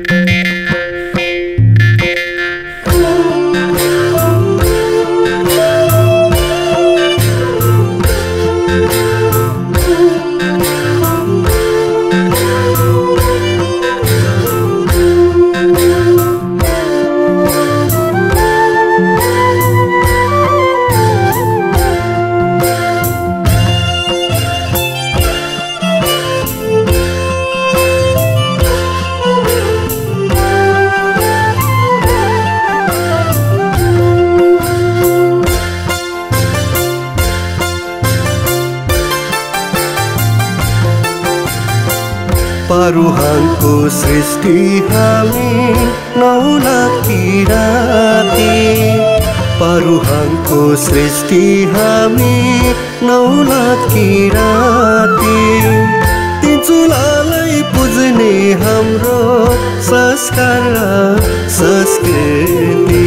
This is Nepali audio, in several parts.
परुहाङको सृष्टि हामी नौलाकी राती परुहाङको सृष्टि हामी नौलाकी राती तिजुलालाई पुज्ने हाम्रो संस्कार संस्कृति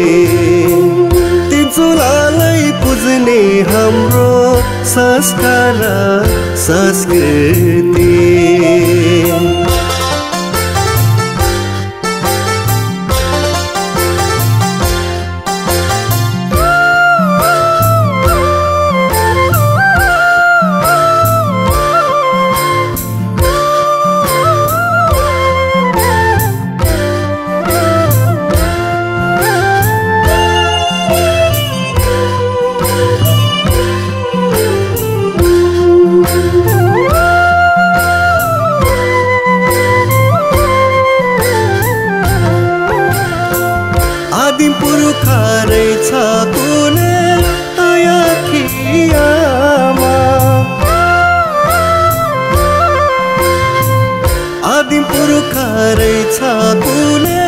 तिजुलालाई पुज्ने हाम्रो संस्कार संस्कृति आदिम पुर्खा रहेछ कुनै आयाखियामा आदिम पुर्खा रहेछ कुनै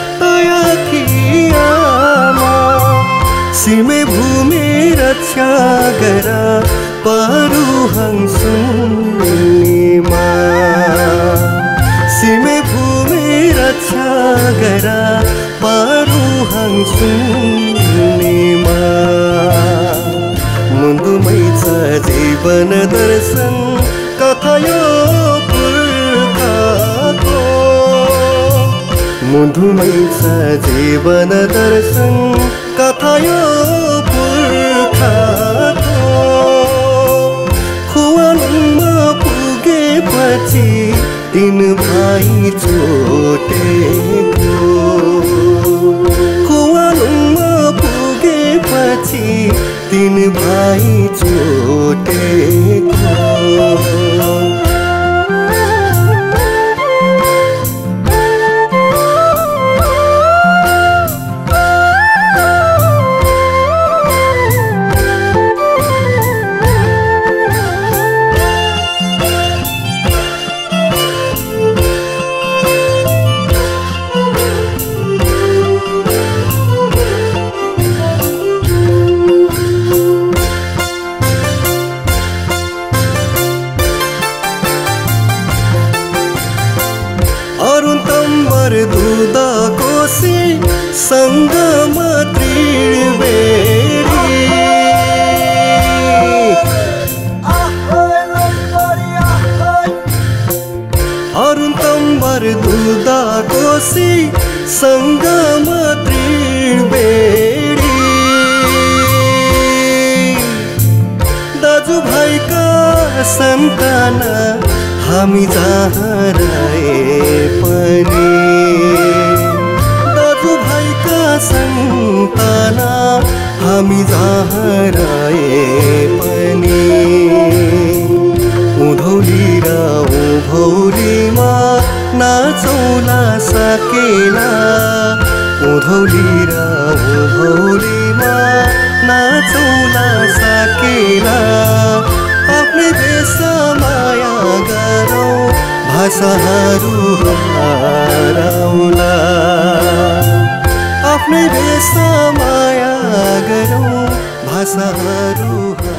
आयाखियामा सीमे भूमि रक्षा गर परुहाङ सुन्नीमा सीमे भूमि रक्षा गर परुहाङ सुन्नीमा मुन्दुमै छ जीवन दर्शन कथा यो पुर्खाको मुन्दुमै छ जीवन दर्शन कथा यो पुर्खाको खुवालुङमा पुगेपछि तीन भाइ छुटेको खुवालुङमा पुगेपछि तीन भाइ छुटेको दुधा कोसी संगम त्रिवेणी अरुण तम्बर दुधा कोसी संगम त्रिवेणी दाजु भाइका सन्तान हामी जहाँ रहे पनि दाजु भाइका सन्तान हामी जहाँ रहे पनि उँधौली र उँभौलीमा नाचौला सकेला उँधौली र उँभौलीमा नाचौला सकेला आफ्नै देश माया गरौँ भाषाहरू हराउला आफ्नै देश माया गरौँ भाषाहरू